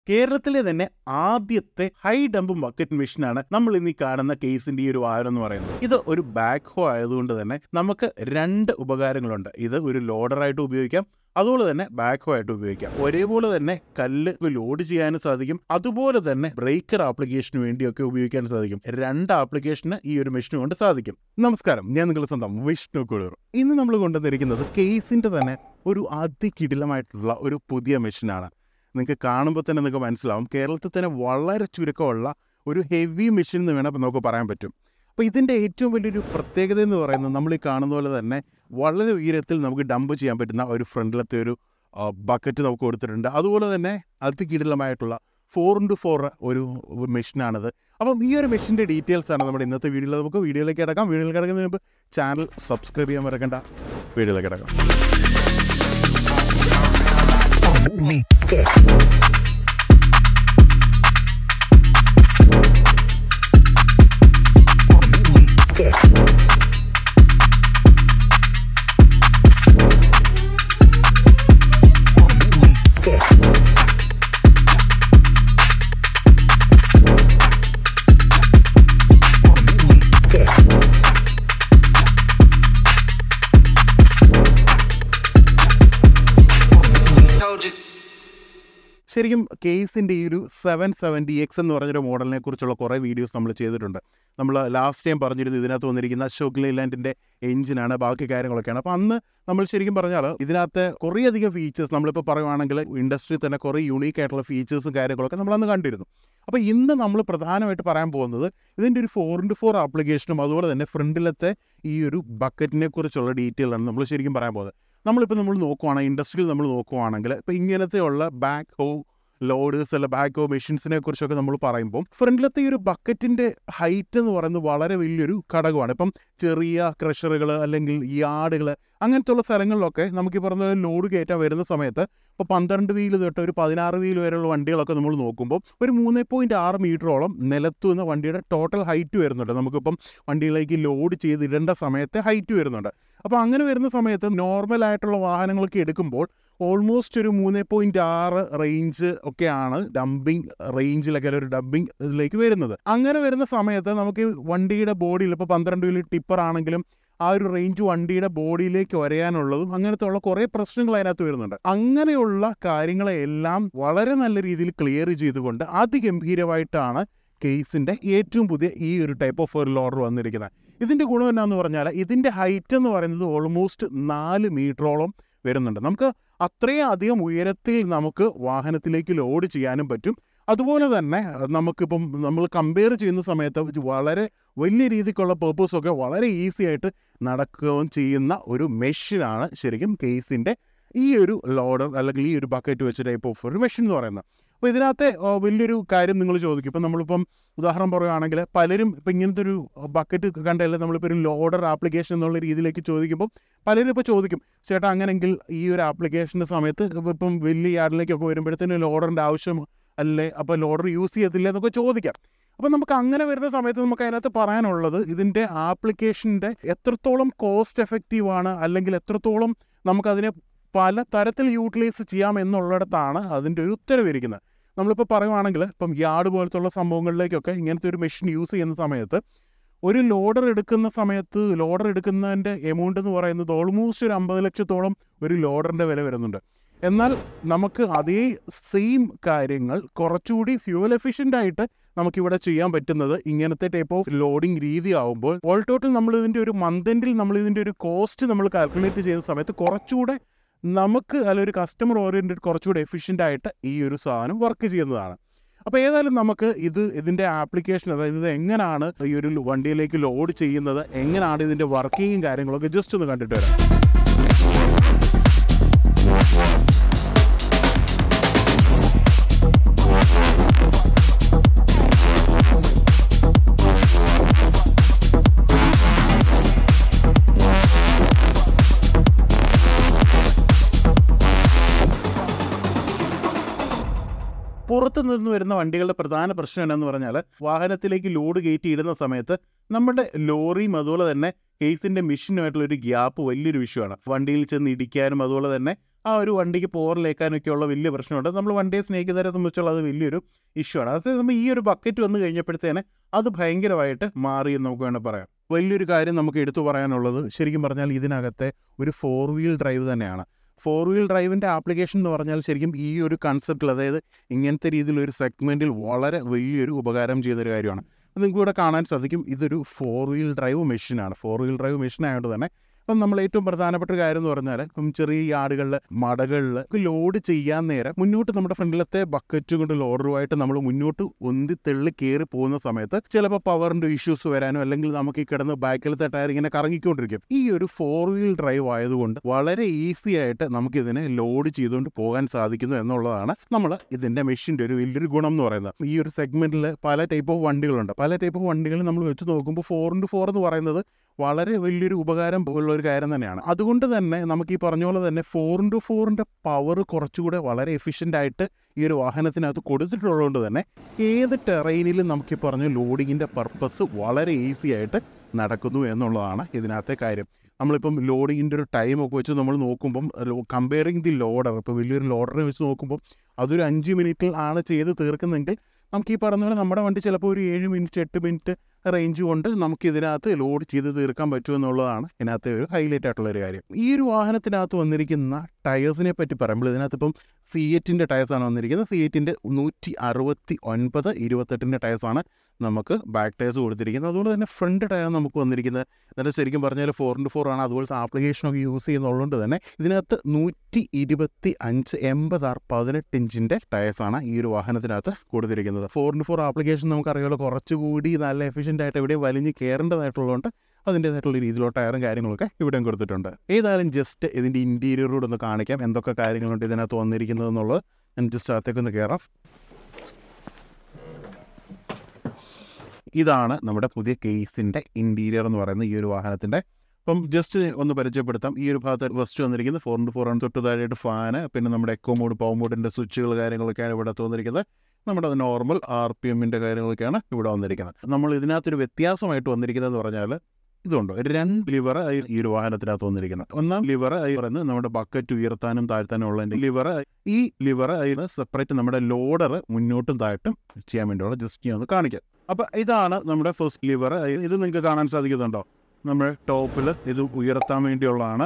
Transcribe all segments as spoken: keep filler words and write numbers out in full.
കേരളത്തിലെ തന്നെ ആദ്യത്തെ ഹൈ ഡംപ് ബക്കറ്റ് മെഷീനാണ് നമ്മൾ ഇന്ന് ഈ കാണുന്ന കേസിന്റെ ഈ ഒരു വാഹനം എന്ന് പറയുന്നത്. ഇത് ഒരു ബാക്ക് ഹോ ആയതുകൊണ്ട് തന്നെ നമുക്ക് രണ്ട് ഉപകാരങ്ങളുണ്ട്. ഇത് ഒരു ലോഡറായിട്ട് ഉപയോഗിക്കാം, അതുപോലെ തന്നെ ബാക്ക് ഹോ ആയിട്ട് ഉപയോഗിക്കാം. ഒരേപോലെ തന്നെ കല്ല് ലോഡ് ചെയ്യാനും സാധിക്കും, അതുപോലെ തന്നെ ബ്രേക്കർ ആപ്ലിക്കേഷന് വേണ്ടിയൊക്കെ ഉപയോഗിക്കാൻ സാധിക്കും. രണ്ട് ആപ്ലിക്കേഷന് ഈ ഒരു മെഷീൻ കൊണ്ട് സാധിക്കും. നമസ്കാരം, ഞാൻ നിങ്ങളുടെ സ്വന്തം വിഷ്ണു കുളൂർ. ഇന്ന് നമ്മൾ കൊണ്ടുവന്നിരിക്കുന്നത് കേസിന്റെ തന്നെ ഒരു അതികിടിലമായിട്ടുള്ള ഒരു പുതിയ മെഷീനാണ്. നിങ്ങൾക്ക് കാണുമ്പോൾ തന്നെ നിങ്ങൾക്ക് മനസ്സിലാവും, കേരളത്തിൽ തന്നെ വളരെ ചുരുക്കമുള്ള ഒരു ഹെവി മെഷീൻ എന്ന് വേണം നമുക്ക് പറയാൻ പറ്റും. അപ്പോൾ ഇതിൻ്റെ ഏറ്റവും വലിയൊരു പ്രത്യേകത എന്ന് പറയുന്നത്, നമ്മൾ ഈ കാണുന്ന പോലെ തന്നെ വളരെ ഉയരത്തിൽ നമുക്ക് ഡംപ് ചെയ്യാൻ പറ്റുന്ന ഒരു ഫ്രണ്ടിലത്തെ ഒരു ബക്കറ്റ് നമുക്ക് കൊടുത്തിട്ടുണ്ട്. അതുപോലെ തന്നെ അതികിടിലമായിട്ടുള്ള ഫോർ ഇൻറ്റു ഫോർ ഒരു മെഷീനാണിത്. അപ്പം ഈ ഒരു മെഷീൻ്റെ ഡീറ്റെയിൽസ് ആണ് നമ്മുടെ ഇന്നത്തെ വീഡിയോയിൽ. നമുക്ക് വീഡിയോയിലേക്ക് കിടക്കാം. വീഡിയോയിൽ കിടക്കുന്നതിന് മുമ്പ് ചാനൽ സബ്സ്ക്രൈബ് ചെയ്യാൻ മറക്കണ്ട. വീഡിയോയിലേക്ക് കിടക്കാം. ശരിക്കും കേസിൻ്റെ ഈ ഒരു സെവൻ സെവൻറ്റി എക്സ് എന്ന് പറഞ്ഞൊരു മോഡലിനെ കുറിച്ചുള്ള കുറേ വീഡിയോസ് നമ്മൾ ചെയ്തിട്ടുണ്ട്. നമ്മൾ ലാസ്റ്റ് ടൈം പറഞ്ഞിരുന്നു ഇതിനകത്ത് വന്നിരിക്കുന്ന അശോക് ലെയ്ലാൻഡിൻ്റെ എഞ്ചിനാണ്, ബാക്കി കാര്യങ്ങളൊക്കെയാണ്. അപ്പോൾ അന്ന് നമ്മൾ ശരിക്കും പറഞ്ഞാൽ ഇതിനകത്ത് കുറേയധികം ഫീച്ചേഴ്സ് നമ്മളിപ്പോൾ പറയുവാണെങ്കിൽ ഇൻഡസ്ട്രി തന്നെ കുറേ യൂണീക്ക് ആയിട്ടുള്ള ഫീച്ചേഴ്സും കാര്യങ്ങളൊക്കെ നമ്മളന്ന് കണ്ടിരുന്നു. അപ്പോൾ ഇന്ന് നമ്മൾ പ്രധാനമായിട്ട് പറയാൻ പോകുന്നത് ഇതിൻ്റെ ഒരു ഫോർ ഇൻറ്റു ഫോർ ആപ്ലിക്കേഷനും അതുപോലെ തന്നെ ഫ്രണ്ടിലത്തെ ഈ ഒരു ബക്കറ്റിനെ കുറിച്ചുള്ള ഡീറ്റെയിലാണ് നമ്മൾ ശരിക്കും പറയാൻ പോകുന്നത്. നമ്മളിപ്പോൾ നമ്മൾ നോക്കുവാണെങ്കിൽ ഇൻഡസ്ട്രിയിൽ നമ്മൾ നോക്കുവാണെങ്കിൽ ഇപ്പോൾ ഇങ്ങനത്തെയുള്ള ബാക്ക് ഹോ ലോഡേഴ്സ് അല്ല ബാക്ക് ഹോ മെഷീൻസിനെ കുറിച്ചൊക്കെ നമ്മൾ പറയുമ്പോൾ ഫ്രണ്ടിലത്തെ ഈ ഒരു ബക്കറ്റിൻ്റെ ഹൈറ്റ് എന്ന് പറയുന്നത് വളരെ വലിയൊരു ഘടകമാണ്. ഇപ്പം ചെറിയ ക്രഷറുകൾ അല്ലെങ്കിൽ യാർഡുകൾ അങ്ങനത്തെ സ്ഥലങ്ങളിലൊക്കെ നമുക്ക് ഈ പറഞ്ഞ ലോഡ് കയറ്റാൻ വരുന്ന സമയത്ത് ഇപ്പോൾ പന്ത്രണ്ട് വീല് തൊട്ട് ഒരു പതിനാറ് വീല് വരെയുള്ള വണ്ടികളൊക്കെ നമ്മൾ നോക്കുമ്പോൾ ഒരു മൂന്ന് പോയിൻറ്റ് ആറ് മീറ്ററോളം നിലത്തു നിന്ന് വണ്ടിയുടെ ടോട്ടൽ ഹൈറ്റ് വരുന്നുണ്ട്. നമുക്കിപ്പം വണ്ടിയിലേക്ക് ലോഡ് ചെയ്തിടേണ്ട സമയത്ത് ഹൈറ്റ് വരുന്നുണ്ട്. അപ്പോൾ അങ്ങനെ വരുന്ന സമയത്ത് നോർമലായിട്ടുള്ള വാഹനങ്ങളൊക്കെ എടുക്കുമ്പോൾ ഓൾമോസ്റ്റ് ഒരു മൂന്ന് പോയിൻറ്റ് ആറ് റേഞ്ച് ഒക്കെയാണ് ഡംപിങ് റേഞ്ചിലൊക്കെ ഒരു ഡംപിങ് ഇതിലേക്ക് വരുന്നത്. അങ്ങനെ വരുന്ന സമയത്ത് നമുക്ക് വണ്ടിയുടെ ബോഡിയിൽ ഇപ്പോൾ പന്ത്രണ്ട് വീല് ടിപ്പർ ആണെങ്കിലും ആ ഒരു റേഞ്ച് വണ്ടിയുടെ ബോഡിയിലേക്ക് വരയാനുള്ളതും അങ്ങനത്തെ ഉള്ള കുറേ പ്രശ്നങ്ങൾ അതിനകത്ത് വരുന്നുണ്ട്. അങ്ങനെയുള്ള കാര്യങ്ങളെല്ലാം വളരെ നല്ല രീതിയിൽ ക്ലിയർ ചെയ്തുകൊണ്ട് അതിഗംഭീരമായിട്ടാണ് കേസിൻ്റെ ഏറ്റവും പുതിയ ഈ ഒരു ടൈപ്പ് ഓഫ് ഒരു ലോഡർ വന്നിരിക്കുന്നത്. ഇതിൻ്റെ ഗുണം എന്നാന്ന് പറഞ്ഞാൽ ഇതിൻ്റെ ഹൈറ്റ് എന്ന് പറയുന്നത് ഓൾമോസ്റ്റ് നാല് മീറ്ററോളം വരുന്നുണ്ട്. നമുക്ക് അത്രയും അധികം ഉയരത്തിൽ നമുക്ക് വാഹനത്തിലേക്ക് ലോഡ് ചെയ്യാനും പറ്റും. അതുപോലെ തന്നെ നമുക്കിപ്പം നമ്മൾ കമ്പയർ ചെയ്യുന്ന സമയത്ത് വളരെ വലിയ രീതിക്കുള്ള പേർപ്പസൊക്കെ വളരെ ഈസി ആയിട്ട് നടക്കുകയും ചെയ്യുന്ന ഒരു മെഷീനാണ് ശരിക്കും കേസിൻ്റെ ഈ ഒരു ലോഡർ അല്ലെങ്കിൽ ഈ ഒരു ബക്കറ്റ് വെച്ച് ടൈപ്പ് ഓഫ് ഒരു മെഷീൻ എന്ന് പറയുന്നത്. അപ്പോൾ ഇതിനകത്തെ വലിയൊരു കാര്യം നിങ്ങൾ ചോദിക്കും. ഇപ്പം നമ്മളിപ്പം ഉദാഹരണം പറയുകയാണെങ്കിൽ പലരും ഇപ്പം ഇങ്ങനത്തെ ഒരു ബക്കറ്റ് കണ്ടല്ലേ നമ്മളിപ്പോൾ ഒരു ലോഡർ ആപ്ലിക്കേഷൻ എന്നുള്ള രീതിയിലേക്ക് ചോദിക്കുമ്പോൾ പലരും ഇപ്പോൾ ചോദിക്കും, ചേട്ടാ അങ്ങനെയെങ്കിൽ ഈ ഒരു ആപ്ലിക്കേഷൻ്റെ സമയത്ത് ഇപ്പം വലിയ യാർഡിലേക്കൊക്കെ വരുമ്പോഴത്തേനും ലോഡറിൻ്റെ ആവശ്യം അല്ലേ, അപ്പോൾ ലോഡർ യൂസ് ചെയ്യത്തില്ല എന്നൊക്കെ ചോദിക്കാം. അപ്പോൾ നമുക്ക് അങ്ങനെ വരുന്ന സമയത്ത് നമുക്ക് അതിനകത്ത് പറയാനുള്ളത് ഇതിൻ്റെ ആപ്ലിക്കേഷൻ്റെ എത്രത്തോളം കോസ്റ്റ് എഫക്റ്റീവാണ് അല്ലെങ്കിൽ എത്രത്തോളം നമുക്കതിനെ പല തരത്തിൽ യൂട്ടിലൈസ് ചെയ്യാം എന്നുള്ളിടത്താണ് അതിൻ്റെ ഒരു ഉത്തരവിരിക്കുന്നത്. നമ്മളിപ്പോൾ പറയുവാണെങ്കിൽ ഇപ്പം യാർഡ് പോലത്തുള്ള സംഭവങ്ങളിലേക്കൊക്കെ ഇങ്ങനത്തെ ഒരു മെഷീൻ യൂസ് ചെയ്യുന്ന സമയത്ത് ഒരു ലോഡർ എടുക്കുന്ന സമയത്ത് ലോഡർ എടുക്കുന്നതിൻ്റെ എമൗണ്ട് എന്ന് പറയുന്നത് ഓൾമോസ്റ്റ് ഒരു അമ്പത് ലക്ഷത്തോളം ഒരു ലോഡറിൻ്റെ വില വരുന്നുണ്ട്. എന്നാൽ നമുക്ക് അതേ സെയിം കാര്യങ്ങൾ കുറച്ചുകൂടി ഫ്യൂവൽ എഫിഷ്യൻ്റ് ആയിട്ട് നമുക്കിവിടെ ചെയ്യാൻ പറ്റുന്നത് ഇങ്ങനത്തെ ടൈപ്പ് ഓഫ് ലോഡിങ് രീതി ആകുമ്പോൾ ഓൾ ടോട്ടൽ നമ്മൾ ഇതിൻ്റെ ഒരു മന്ത് എൻഡിൽ നമ്മൾ ഇതിൻ്റെ ഒരു കോസ്റ്റ് നമ്മൾ കാൽക്കുലേറ്റ് ചെയ്യുന്ന സമയത്ത് കുറച്ചുകൂടെ നമുക്ക് അല്ലെങ്കിൽ ഒരു കസ്റ്റമർ ഓറിയൻറ്റഡ് കുറച്ചുകൂടി എഫിഷ്യൻ്റ് ആയിട്ട് ഈ ഒരു സാധനം വർക്ക് ചെയ്യുന്നതാണ്. അപ്പോൾ ഏതായാലും നമുക്ക് ഇത് ഇതിൻ്റെ ആപ്ലിക്കേഷൻ, അതായത് ഇത് എങ്ങനെയാണ് ഈ ഒരു വണ്ടിയിലേക്ക് ലോഡ് ചെയ്യുന്നത്, എങ്ങനെയാണ് ഇതിൻ്റെ വർക്കിങ്ങും കാര്യങ്ങളൊക്കെ ജസ്റ്റ് ഒന്ന് കണ്ടിട്ട് വരാം. പുറത്തു നിന്ന് വരുന്ന വണ്ടികളുടെ പ്രധാന പ്രശ്നം എന്താണെന്ന് പറഞ്ഞാൽ വാഹനത്തിലേക്ക് ലോഡ് കയറ്റി ഇടുന്ന സമയത്ത് നമ്മുടെ ലോറിയും അതുപോലെ തന്നെ കേസിൻ്റെ മെഷീനുമായിട്ടുള്ള ഒരു ഗ്യാപ്പ് വലിയൊരു വിഷയമാണ്. വണ്ടിയിൽ ചെന്ന് ഇടിക്കാനും അതുപോലെ തന്നെ ആ ഒരു വണ്ടിക്ക് പോറിലേക്കാനൊക്കെയുള്ള വലിയ പ്രശ്നമുണ്ട്. നമ്മൾ വണ്ടിയെ സ്നേഹിക്കുന്നവരെ സംബന്ധിച്ചുള്ള അത് വലിയൊരു ഇഷ്യൂ ആണ്. അതേസമയം ഈ ഒരു ബക്കറ്റ് വന്നു കഴിഞ്ഞപ്പോഴത്തേനെ അത് ഭയങ്കരമായിട്ട് മാറി എന്ന് നമുക്ക് വേണമെങ്കിൽ പറയാം. വലിയൊരു കാര്യം നമുക്ക് എടുത്തു പറയാനുള്ളത് ശരിക്കും പറഞ്ഞാൽ ഇതിനകത്തെ ഒരു ഫോർ വീൽ ഡ്രൈവ് തന്നെയാണ്. ഫോർ വീൽ ഡ്രൈവിൻ്റെ ആപ്ലിക്കേഷൻ എന്ന് പറഞ്ഞാൽ ശരിക്കും ഈ ഒരു കൺസെപ്റ്റിൽ, അതായത് ഇങ്ങനത്തെ രീതിയിലൊരു സെഗ്മെൻറ്റിൽ വളരെ വലിയൊരു ഉപകാരം ചെയ്യുന്നൊരു കാര്യമാണ്. അത് നിങ്ങൾക്ക് ഇവിടെ കാണാൻ സാധിക്കും. ഇതൊരു ഫോർ വീൽ ഡ്രൈവ് മെഷീനാണ്. ഫോർ വീൽ ഡ്രൈവ് മെഷീൻ ആയതുകൊണ്ട് തന്നെ അപ്പം നമ്മൾ ഏറ്റവും പ്രധാനപ്പെട്ട കാര്യം എന്ന് പറഞ്ഞാൽ ഇപ്പം ചെറിയ യാർഡുകളിൽ മടകളിൽ ലോഡ് ചെയ്യാൻ നേരം മുന്നോട്ട് നമ്മുടെ ഫ്രണ്ടിലത്തെ ബക്കറ്റും കൊണ്ട് ലോഡറുമായിട്ട് നമ്മൾ മുന്നോട്ട് ഒന്തി തെള്ളി കയറി പോകുന്ന സമയത്ത് ചിലപ്പോൾ പവറിൻ്റെ ഇഷ്യൂസ് വരാനോ അല്ലെങ്കിൽ നമുക്ക് ഈ കിടന്ന് ബാക്കിലത്തെ ടയർ ഇങ്ങനെ കറങ്ങിക്കൊണ്ടിരിക്കും. ഈ ഒരു ഫോർ വീൽ ഡ്രൈവ് ആയതുകൊണ്ട് വളരെ ഈസി ആയിട്ട് നമുക്കിതിനെ ലോഡ് ചെയ്തുകൊണ്ട് പോകാൻ സാധിക്കുന്നു എന്നുള്ളതാണ് നമ്മൾ ഇതിൻ്റെ മെഷീൻ്റെ ഒരു വലിയൊരു ഗുണം എന്ന് പറയുന്നത്. ഈ ഒരു സെഗ്മെൻറ്റിൽ പല ടൈപ്പ് ഓഫ് വണ്ടികളുണ്ട്. പല ടൈപ്പ് ഓഫ് വണ്ടികൾ നമ്മൾ വെച്ച് നോക്കുമ്പോൾ ഫോർ ഇൻറ്റു ഫോർ എന്ന് പറയുന്നത് വളരെ വലിയൊരു ഉപകാരം ഉള്ള ഒരു കാര്യം തന്നെയാണ്. അതുകൊണ്ട് തന്നെ നമുക്ക് ഈ പറഞ്ഞ പോലെ തന്നെ ഫോർ ഇൻറ്റു ഫോറിൻ്റെ പവർ കുറച്ചുകൂടെ വളരെ എഫിഷ്യൻ്റ് ആയിട്ട് ഈ ഒരു വാഹനത്തിനകത്ത് കൊടുത്തിട്ടുള്ളതുകൊണ്ട് തന്നെ ഏത് ടെറൈനിലും നമുക്ക് ഈ പറഞ്ഞ ലോഡിങ്ങിൻ്റെ പർപ്പസ് വളരെ ഈസി ആയിട്ട് നടക്കുന്നു എന്നുള്ളതാണ് ഇതിനകത്തെ കാര്യം. നമ്മളിപ്പം ലോഡിങ്ങിൻ്റെ ഒരു ടൈമൊക്കെ വെച്ച് നമ്മൾ നോക്കുമ്പം കമ്പയറിങ് ദി ലോഡർ, ഇപ്പോൾ വലിയൊരു ലോഡറിനെ വെച്ച് നോക്കുമ്പം അതൊരു അഞ്ച് മിനിറ്റിൽ ആണ് ചെയ്ത് തീർക്കുന്നതെങ്കിൽ നമുക്ക് ഈ പറഞ്ഞ പോലെ നമ്മുടെ വണ്ടി ചിലപ്പോൾ ഒരു ഏഴ് മിനിറ്റ് എട്ട് മിനിറ്റ് റേഞ്ച് കൊണ്ട് നമുക്ക് ഇതിനകത്ത് ലോഡ് ചെയ്ത് തീർക്കാൻ പറ്റുമെന്നുള്ളതാണ് ഇതിനകത്ത് ഒരു ഹൈലൈറ്റ് ആയിട്ടുള്ളൊരു കാര്യം. ഈ ഒരു വാഹനത്തിനകത്ത് വന്നിരിക്കുന്ന ടയേഴ്സിനെ പറ്റി പറയുമ്പോൾ ഇതിനകത്ത് ഇപ്പം സി എറ്റിൻ്റെ ടയേഴ്സാണ് വന്നിരിക്കുന്നത്. സി എറ്റിൻ്റെ നൂറ്റി അറുപത്തി ഒൻപത് ഇരുപത്തെട്ടിൻ്റെ ടയേഴ്സാണ് നമുക്ക് ബാക്ക് ടയേഴ്സ് കൊടുത്തിരിക്കുന്നത്. അതുപോലെ തന്നെ ഫ്രണ്ട് ടയർ നമുക്ക് വന്നിരിക്കുന്നത് എന്നിട്ട് ശരിക്കും പറഞ്ഞാൽ ഫോർ ഇൻറ്റു ഫോർ ആണ്. അതുപോലത്തെ ആപ്ലിക്കേഷനൊക്കെ യൂസ് ചെയ്യുന്നതുകൊണ്ട് തന്നെ ഇതിനകത്ത് നൂറ്റി ഇരുപത്തി അഞ്ച് എൺപത് ആർ പതിനെട്ട് ഇഞ്ചിൻ്റെ ടയേഴ്സാണ് ഈ ഒരു വാഹനത്തിനകത്ത് കൊടുത്തിരിക്കുന്നത്. ഫോർ ഇൻറ്റു ഫോർ ആപ്ലിക്കേഷൻ നമുക്കറിയാമല്ലോ കുറച്ചുകൂടി നല്ല എഫിഷ്യൻ്റ് ആയിട്ട് എവിടെയും വലിഞ്ഞ് കയറേണ്ടതായിട്ടുള്ളതുകൊണ്ട് അതിൻ്റേതായിട്ടുള്ള രീതിയിലുള്ള ടയറും കാര്യങ്ങളൊക്കെ ഇവിടെയും കൊടുത്തിട്ടുണ്ട്. ഏതായാലും ജസ്റ്റ് ഇതിൻ്റെ ഇൻറ്റീരിയറോട് ഒന്ന് കാണിക്കാം എന്തൊക്കെ കാര്യങ്ങളുണ്ട് ഇതിനകത്ത് വന്നിരിക്കുന്നത് എന്നുള്ളത്. ഞാൻ ജസ്റ്റ് അകത്തേക്കൊന്ന് കയറാം. ഇതാണ് നമ്മുടെ പുതിയ കേസിൻ്റെ ഇൻറ്റീരിയർ എന്ന് പറയുന്നത് ഈ ഒരു വാഹനത്തിൻ്റെ. അപ്പം ജസ്റ്റ് ഒന്ന് പരിചയപ്പെടുത്താം. ഈ ഒരു ഭാഗത്ത് ഫസ്റ്റ് വന്നിരിക്കുന്നത് ഫോർ ഇൻറ്റു ഫോർ ആണ്. തൊട്ട് താഴെയായിട്ട് ഫാന്, പിന്നെ നമ്മുടെ എക്കോ മോഡ് പവർ മോഡിൻ്റെ സ്വിച്ചുകൾ കാര്യങ്ങളൊക്കെയാണ് ഇവിടെ വന്നിരിക്കുന്നത്. നമ്മുടെ നോർമൽ ആർ പി എമ്മിൻ്റെ കാര്യങ്ങളൊക്കെയാണ് ഇവിടെ വന്നിരിക്കുന്നത്. നമ്മൾ ഇതിനകത്തൊരു വ്യത്യാസമായിട്ട് വന്നിരിക്കുന്നത് എന്ന് പറഞ്ഞാൽ ഇതുണ്ടോ, രണ്ട് ലിവർ ഈ ഒരു വാഹനത്തിനകത്ത് വന്നിരിക്കുന്നത്. ഒന്നാം ലിവർ ആയി പറയുന്നത് നമ്മുടെ ബക്കറ്റ് ഉയർത്താനും താഴ്ത്താനും ഉള്ളതിൻ്റെ ലിവർ. ഈ ലിവർ ആയിരുന്നു സെപ്പറേറ്റ് നമ്മുടെ ലോഡർ മുന്നോട്ടും താഴ്ത്തും ചെയ്യാൻ വേണ്ടിയുള്ള ജസ്റ്റ് ഞാൻ ഒന്ന് കാണിക്കാം. അപ്പോൾ ഇതാണ് നമ്മുടെ ഫസ്റ്റ് ലിവർ. ഇത് നിങ്ങൾക്ക് കാണാൻ സാധിക്കുന്നുണ്ടോ, നമ്മൾ ടോപ്പിൽ ഇത് ഉയർത്താൻ വേണ്ടിയുള്ളതാണ്.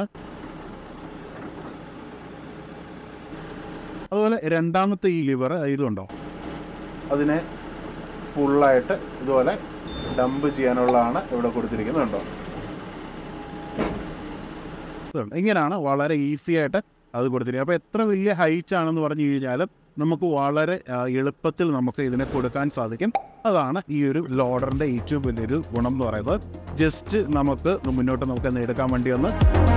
അതുപോലെ രണ്ടാമത്തെ ഈ ലിവർ ഇതുണ്ടോ, അതിനെ ഫുള്ളായിട്ട് ഇതുപോലെ ഡംപ് ചെയ്യാനുള്ളതാണ് ഇവിടെ കൊടുത്തിരിക്കുന്നുണ്ടോ. ഇങ്ങനെയാണ് വളരെ ഈസി ആയിട്ട് അത് കൊടുത്തിരിക്കുന്നത്. അപ്പോൾ എത്ര വലിയ ഹൈറ്റ് ആണെന്ന് പറഞ്ഞു കഴിഞ്ഞാലും നമുക്ക് വളരെ എളുപ്പത്തിൽ നമുക്ക് ഇതിനെ കൊടുക്കാൻ സാധിക്കും. അതാണ് ഈ ഒരു ലോഡറിൻ്റെ ഏറ്റവും വലിയൊരു ഗുണം എന്ന് പറയുന്നത്. ജസ്റ്റ് നമുക്ക് മുന്നോട്ട് നമുക്ക് എടുക്കാൻ വേണ്ടി ഒന്ന്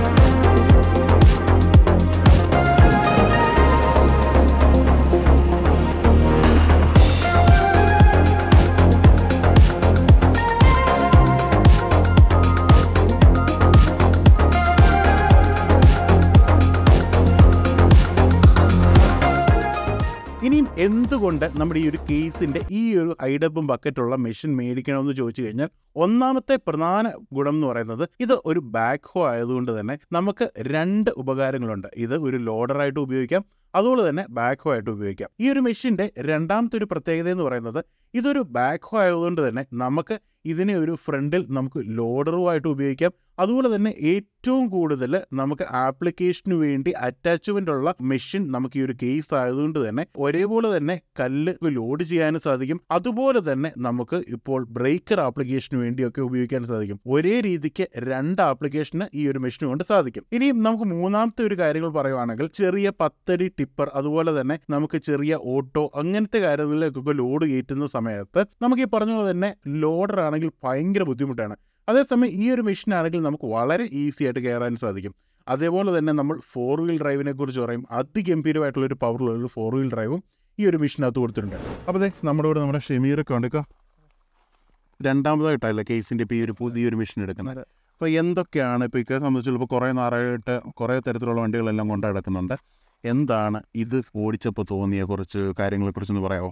ഇനിയും എന്തുകൊണ്ട് നമ്മുടെ ഈ ഒരു കേസിൻ്റെ ഈ ഒരു ഐഡപ്പും ബക്കറ്റുള്ള മെഷീൻ മേടിക്കണമെന്ന് ചോദിച്ചു കഴിഞ്ഞാൽ ഒന്നാമത്തെ പ്രധാന ഗുണം എന്ന് പറയുന്നത് ഇത് ഒരു ബാക്ക് ഹോ ആയതുകൊണ്ട് തന്നെ നമുക്ക് രണ്ട് ഉപകാരങ്ങളുണ്ട്. ഇത് ഒരു ലോഡറായിട്ട് ഉപയോഗിക്കാം, അതുപോലെ തന്നെ ബാക്ക് ഹോ ആയിട്ട് ഉപയോഗിക്കാം. ഈ ഒരു മെഷീൻ്റെ രണ്ടാമത്തെ ഒരു പ്രത്യേകത എന്ന് പറയുന്നത് ഇതൊരു ബാക്ക് ഹോ ആയതുകൊണ്ട് തന്നെ നമുക്ക് ഇതിനെ ഒരു ഫ്രണ്ടിൽ നമുക്ക് ലോഡറുമായിട്ട് ഉപയോഗിക്കാം. അതുപോലെ തന്നെ ഏറ്റവും കൂടുതൽ നമുക്ക് ആപ്ലിക്കേഷന് വേണ്ടി അറ്റാച്ച്മെൻ്റ് ഉള്ള മെഷീൻ നമുക്ക് ഈ ഒരു കേസ് ആയതുകൊണ്ട് തന്നെ ഒരേപോലെ തന്നെ കല്ല് ലോഡ് ചെയ്യാനും സാധിക്കും. അതുപോലെ തന്നെ നമുക്ക് ഇപ്പോൾ ബ്രേക്കർ ആപ്ലിക്കേഷന് വേണ്ടിയൊക്കെ ഉപയോഗിക്കാൻ സാധിക്കും. ഒരേ രീതിക്ക് രണ്ട് ആപ്ലിക്കേഷന് ഈ ഒരു മെഷീൻ കൊണ്ട് സാധിക്കും. ഇനിയും നമുക്ക് മൂന്നാമത്തെ ഒരു കാര്യങ്ങൾ പറയുവാണെങ്കിൽ ചെറിയ പത്തടി ടിപ്പർ, അതുപോലെ തന്നെ നമുക്ക് ചെറിയ ഓട്ടോ അങ്ങനത്തെ കാര്യങ്ങളിലേക്കൊക്കെ ലോഡ് കയറ്റുന്ന സമയത്ത് നമുക്ക് ഈ പറഞ്ഞ പോലെ തന്നെ ലോഡർ ആണെങ്കിൽ ഭയങ്കര ബുദ്ധിമുട്ടാണ്. അതേസമയം ഈ ഒരു മെഷീൻ ആണെങ്കിൽ നമുക്ക് വളരെ ഈസി ആയിട്ട് കയറാൻ സാധിക്കും. അതേപോലെ തന്നെ നമ്മൾ ഫോർ വീൽ ഡ്രൈവിനെ കുറിച്ച് പറയും, അതിഗംഭീരമായിട്ടുള്ളൊരു പവറുള്ള ഫോർ വീൽ ഡ്രൈവും ഈ ഒരു മെഷീനകത്ത് കൊടുത്തിട്ടുണ്ട്. അപ്പോൾ അതെ നമ്മുടെ കൂടെ നമ്മുടെ ഷെമീറൊക്കെ ഉണ്ടെക്കുക രണ്ടാമതായിട്ടല്ല കേസിൻ്റെ ഇപ്പോൾ ഈ ഒരു പുതിയൊരു മെഷീൻ എടുക്കുന്നത്. അപ്പോൾ എന്തൊക്കെയാണ് ഇപ്പോൾ ഇക്കെ സംബന്ധിച്ചുള്ള ഇപ്പോൾ കുറേ നാറായിട്ട് കുറേ തരത്തിലുള്ള വണ്ടികളെല്ലാം കൊണ്ട് നടക്കുന്നുണ്ട്. എന്താണ് ഇത് ഓടിച്ചപ്പോൾ തോന്നിയ കുറച്ച് കാര്യങ്ങളെക്കുറിച്ചൊന്ന് പറയാമോ?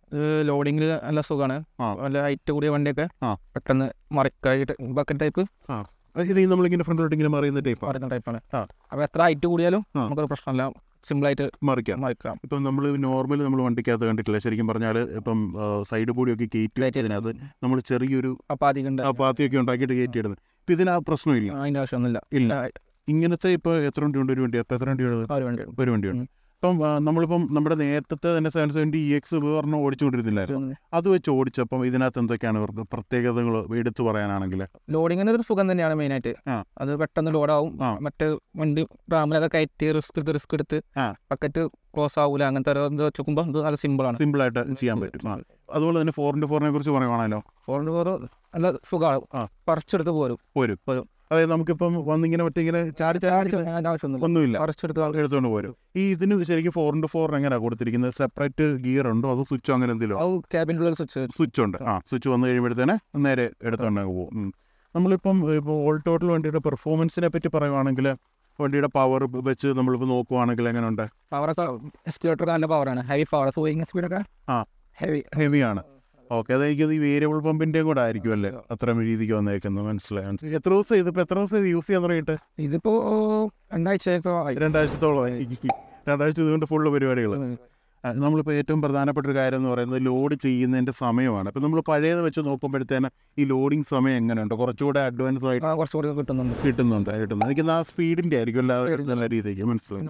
ലോഡിങ്ങിൽ നല്ല സുഖമാണ്. നല്ല ഹൈറ്റ് കൂടിയ വണ്ടിയൊക്കെ പെട്ടെന്ന് മറിക്കായിട്ട് ബക്കറ്റ് ടൈപ്പ് ഇത് നമ്മളിങ്ങനെ ഫ്രണ്ടിലോട്ട് ഇങ്ങനെ മറിയുന്ന ടൈപ്പ് പറയുന്ന ടൈപ്പാണ്. അപ്പോൾ എത്ര ഹൈറ്റ് കൂടിയാലും നമുക്കൊരു പ്രശ്നമില്ല, സിമ്പിളായിട്ട് മറിക്കാം മറിക്കാം ഇപ്പം നമ്മൾ നോർമലി നമ്മൾ വണ്ടിക്കകത്ത് കണ്ടിട്ടില്ല, ശരിക്കും പറഞ്ഞാൽ ഇപ്പം സൈഡ് ബോഡിയൊക്കെ കയറ്റി അതിനകത്ത് നമ്മൾ ചെറിയൊരു പാത്തിയൊക്കെ ഉണ്ടാക്കിയിട്ട് കയറ്റിയിടുന്നത്. ഇപ്പം ഇതിന് ആ പ്രശ്നമില്ല, അതിൻ്റെ ആവശ്യമൊന്നുമില്ല. ഇല്ല. ഇങ്ങനത്തെ ഇപ്പോൾ എത്ര വണ്ടി ഉണ്ട് ഒരു വണ്ടി? അപ്പം എത്ര വണ്ടിയുള്ളത്? ഒരു വണ്ടിയുണ്ട്. ഇപ്പം നമ്മളിപ്പം നമ്മുടെ നേരത്തെ തന്നെ സെവൻ സെവൻറ്റി ഇ എക്സ് പറഞ്ഞ് ഓടിച്ചുകൊണ്ടിരുന്നില്ലായിരുന്നു, അത് വെച്ച് ഓടിച്ചപ്പം ഇതിനകത്ത് എന്തൊക്കെയാണ് പ്രത്യേകതകൾ എടുത്തു പറയാനാണെങ്കിൽ? ലോഡിങ്ങിന് ഒരു സുഖം തന്നെയാണ് മെയിനായിട്ട്. അത് പെട്ടെന്ന് ലോഡാവും. മറ്റേ വണ്ടി റാമിലൊക്കെ കയറ്റി റിസ്ക് എടുത്ത് റിസ്ക് എടുത്ത് ബക്കറ്റ് ക്ലോസ് ആവൂല, അങ്ങനത്തെ ഓരോ വെച്ചുമ്പോൾ ഇത് നല്ല സിമ്പിളാണ്, സിമ്പിളായിട്ട് ചെയ്യാൻ പറ്റും. അതുപോലെ തന്നെ ഫോർ ഇൻറ്റു ഫോറിനെ കുറിച്ച് പറയുവാണല്ലോ. ഫോർ ഇൻറ്റു ഫോർ നല്ല സുഖമാണ്, പറിച്ചെടുത്ത് പോരും പോരും പോരും അതായത് നമുക്കിപ്പം വന്നിങ്ങനെ മറ്റേ ഇങ്ങനെ ചാടി ചാടി ഒന്നുമില്ല, എടുത്തുകൊണ്ട് പോരും. ഈ ഇതിന് ശരിക്കും ഫോർ ഇൻറ്റു ഫോറിന് എങ്ങനെയാണ് കൊടുത്തിരിക്കുന്നത്? സെപ്പറേറ്റ് ഗിയർ ഉണ്ടോ അതോ സ്വിച്ചോ അങ്ങനെ എന്തെങ്കിലും? ക്യാബിൻ്റെ സ്വിച്ച് സ്വിച്ച് ഉണ്ട്. ആ സ്വിച്ച് വന്നു കഴിയുമ്പോഴത്തേനെ നേരെ എടുത്തുകൊണ്ട് പോകും. നമ്മളിപ്പം ഇപ്പോൾ ഓൾ ടോട്ടൽ വണ്ടിയുടെ പെർഫോമൻസിനെ പറ്റി പറയുവാണെങ്കിൽ വണ്ടിയുടെ പവർ വെച്ച് നമ്മളിപ്പോൾ നോക്കുവാണെങ്കിൽ എങ്ങനെയുണ്ട്? പവർ എക്സ്പ്ലോട്ടർ നല്ല പവറാണ്, ഹെവി പവർ, സൂയിങ് സ്പീഡൊക്കെ ആ ഹെവി ഹെവിയാണ്. ഓക്കെ, അതെനിക്കത് ഈ വേരിയബിൾ പമ്പിൻ്റെയും കൂടെ ആയിരിക്കും അല്ലേ അത്ര രീതിക്ക് വന്നേക്കുന്നത്? മനസ്സിലായി. എത്ര ദിവസം ഇതിപ്പോൾ എത്ര ദിവസം ഇത് യൂസ് ചെയ്യാൻ തുടങ്ങിയിട്ട്? ഇതിപ്പോൾ രണ്ടാഴ്ച രണ്ടാഴ്ചത്തോളം രണ്ടാഴ്ച ഇതുകൊണ്ട് ഫുള്ള് പരിപാടികൾ. നമ്മളിപ്പോൾ ഏറ്റവും പ്രധാനപ്പെട്ട ഒരു കാര്യം എന്ന് പറയുന്നത് ലോഡ് ചെയ്യുന്നതിൻ്റെ സമയമാണ്. അപ്പോൾ നമ്മൾ പഴയത് വെച്ച് നോക്കുമ്പോഴത്തേന് ഈ ലോഡിങ് സമയം എങ്ങനെയുണ്ട്? കുറച്ചുകൂടെ അഡ്വാൻസ് ആയിട്ട് കുറച്ചുകൂടി കിട്ടുന്നുണ്ട് കിട്ടുന്നുണ്ട് കിട്ടുന്നത് എനിക്ക് ആ സ്പീഡിൻ്റെ ആയിരിക്കും എല്ലാ രീതിക്ക്. മനസ്സിലായി.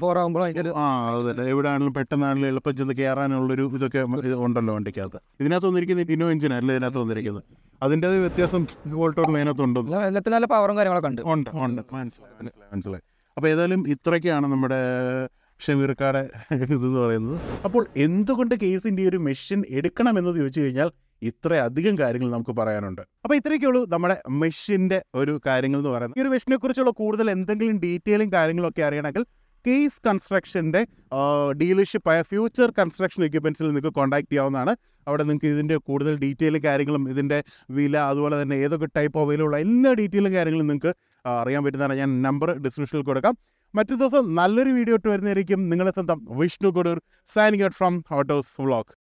ആ അതല്ലേ, എവിടെയാണെങ്കിലും പെട്ടെന്നാണെങ്കിലും എളുപ്പം ചെന്ന് കയറാനുള്ളൊരു ഇതൊക്കെ ഉണ്ടല്ലോ വണ്ടിക്കകത്ത്. ഇതിനകത്ത് വന്നിരിക്കുന്നത് ഇന്നോ എഞ്ചിനല്ലേ ഇതിനകത്ത് വന്നിരിക്കുന്നത്, അതിൻ്റെ വ്യത്യാസം വോൾട്ടോറിൽ അതിനകത്തുണ്ടോ? എല്ലാത്തിനും നല്ല പവറും കാര്യങ്ങളൊക്കെ ഉണ്ട് ഉണ്ട് ഉണ്ട് മനസ്സിലായി മനസ്സിലായി മനസ്സിലായി അപ്പോൾ ഏതായാലും ഇത്രയൊക്കെയാണ് നമ്മുടെ ഷമീർക്കാടെ ഇതെന്ന് പറയുന്നത്. അപ്പോൾ എന്തുകൊണ്ട് കേസിൻ്റെ ഒരു മെഷീൻ എടുക്കണമെന്ന് ചോദിച്ചു കഴിഞ്ഞാൽ ഇത്രയധികം കാര്യങ്ങൾ നമുക്ക് പറയാനുണ്ട്. അപ്പോൾ ഇത്രയൊക്കെയുള്ളൂ നമ്മുടെ മെഷീൻ്റെ ഒരു കാര്യങ്ങൾ എന്ന് പറയുന്നത്. ഈ ഒരു മെഷീനെ കുറിച്ചുള്ള കൂടുതൽ എന്തെങ്കിലും ഡീറ്റെയിലും കാര്യങ്ങളൊക്കെ അറിയണമെങ്കിൽ കേസ് കൺസ്ട്രക്ഷൻ്റെ ഡീലർഷിപ്പായ ഫ്യൂച്ചർ കൺസ്ട്രക്ഷൻ എക്യുപ്മെൻറ്റ്സിൽ നിങ്ങൾക്ക് കോൺടാക്ട് ചെയ്യാവുന്നതാണ്. അവിടെ നിങ്ങൾക്ക് ഇതിൻ്റെ കൂടുതൽ ഡീറ്റെയിലും കാര്യങ്ങളും ഇതിൻ്റെ വില അതുപോലെ തന്നെ ഏതൊക്കെ ടൈപ്പ് അവൈലബിൾ എല്ലാ ഡീറ്റെയിലും കാര്യങ്ങളും നിങ്ങൾക്ക് അറിയാൻ പറ്റുന്നതാണ്. ഞാൻ നമ്പർ ഡിസ്ക്രിപ്ഷനിൽ കൊടുക്കാം. മറ്റൊരു ദിവസം നല്ലൊരു വീഡിയോ ഇട്ട് വരുന്നതായിരിക്കും. നിങ്ങളെ സ്വന്തം Vishnu Kodur, signing out from Autos vlog.